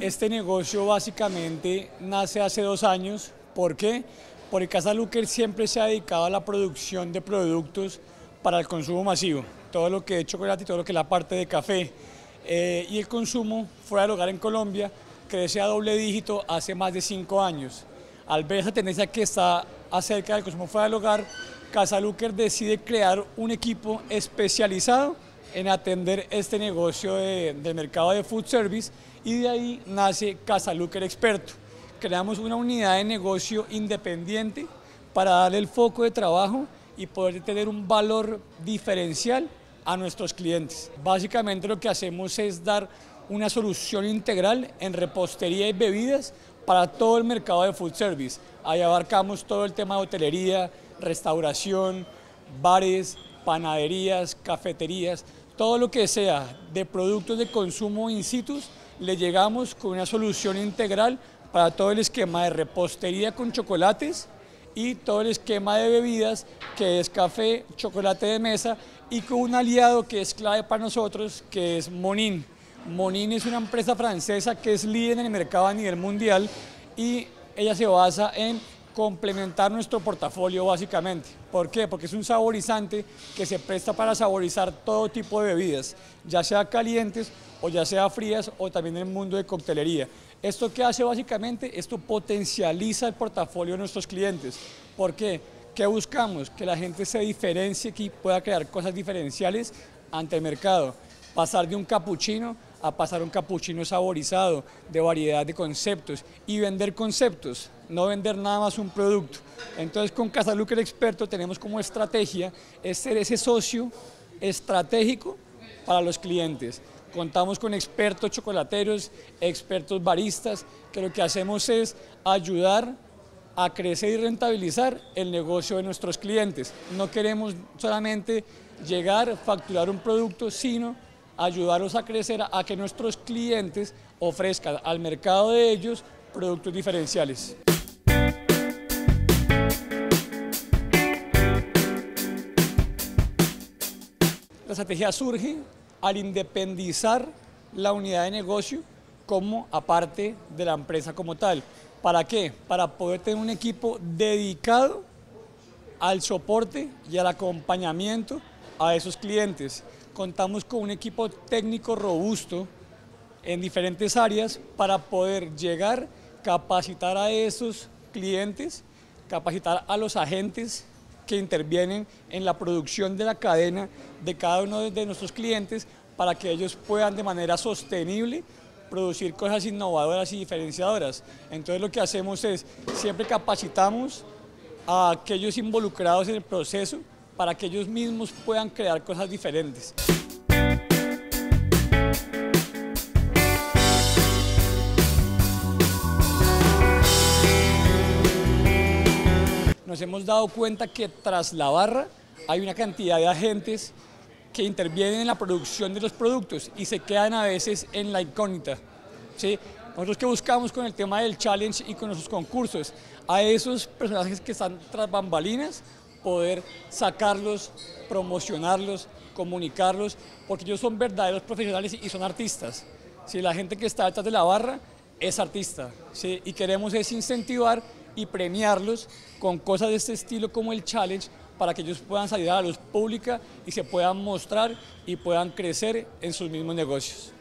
Este negocio básicamente nace hace 2 años. ¿Por qué? Porque Casa Luker siempre se ha dedicado a la producción de productos para el consumo masivo. Todo lo que es chocolate y todo lo que es la parte de café. Y el consumo fuera del hogar en Colombia crece a doble dígito hace más de 5 años. Al ver esa tendencia que está acerca del consumo fuera del hogar, Casa Luker decide crear un equipo especializado en atender este negocio del mercado de food service, y de ahí nace Casa Luker Experto. Creamos una unidad de negocio independiente para darle el foco de trabajo y poder tener un valor diferencial a nuestros clientes. Básicamente lo que hacemos es dar una solución integral en repostería y bebidas para todo el mercado de food service. Ahí abarcamos todo el tema de hotelería, restauración, bares, panaderías, cafeterías, todo lo que sea de productos de consumo in situ, le llegamos con una solución integral para todo el esquema de repostería con chocolates y todo el esquema de bebidas, que es café, chocolate de mesa, y con un aliado que es clave para nosotros, que es Monin. Monin es una empresa francesa que es líder en el mercado a nivel mundial y ella se basa en complementar nuestro portafolio básicamente. ¿Por qué? Porque es un saborizante que se presta para saborizar todo tipo de bebidas, ya sea calientes o ya sea frías, o también en el mundo de coctelería. ¿Esto qué hace básicamente? Esto potencializa el portafolio de nuestros clientes. ¿Por qué? ¿Qué buscamos? Que la gente se diferencie y pueda crear cosas diferenciales ante el mercado. Pasar de un capuchino a pasar a un capuchino saborizado, de variedad de conceptos, y vender conceptos, no vender nada más un producto. Entonces con Casa Luker Experto tenemos como estrategia es ser ese socio estratégico para los clientes. Contamos con expertos chocolateros, expertos baristas, que lo que hacemos es ayudar a crecer y rentabilizar el negocio de nuestros clientes. No queremos solamente llegar, facturar un producto, sino ayudarlos a crecer, a que nuestros clientes ofrezcan al mercado de ellos productos diferenciales. La estrategia surge al independizar la unidad de negocio como aparte de la empresa como tal. ¿Para qué? Para poder tener un equipo dedicado al soporte y al acompañamiento a esos clientes. Contamos con un equipo técnico robusto en diferentes áreas para poder llegar, capacitar a esos clientes, capacitar a los agentes que intervienen en la producción de la cadena de cada uno de nuestros clientes, para que ellos puedan de manera sostenible producir cosas innovadoras y diferenciadoras. Entonces lo que hacemos es, siempre capacitamos a aquellos involucrados en el proceso para que ellos mismos puedan crear cosas diferentes. Nos hemos dado cuenta que tras la barra hay una cantidad de agentes que intervienen en la producción de los productos y se quedan a veces en la incógnita, ¿sí? Nosotros que buscamos con el tema del challenge y con nuestros concursos, a esos personajes que están tras bambalinas, poder sacarlos, promocionarlos, comunicarlos, porque ellos son verdaderos profesionales y son artistas. ¿Sí? La gente que está detrás de la barra es artista, ¿sí? Y queremos es incentivar y premiarlos con cosas de este estilo como el challenge, para que ellos puedan salir a la luz pública y se puedan mostrar y puedan crecer en sus mismos negocios.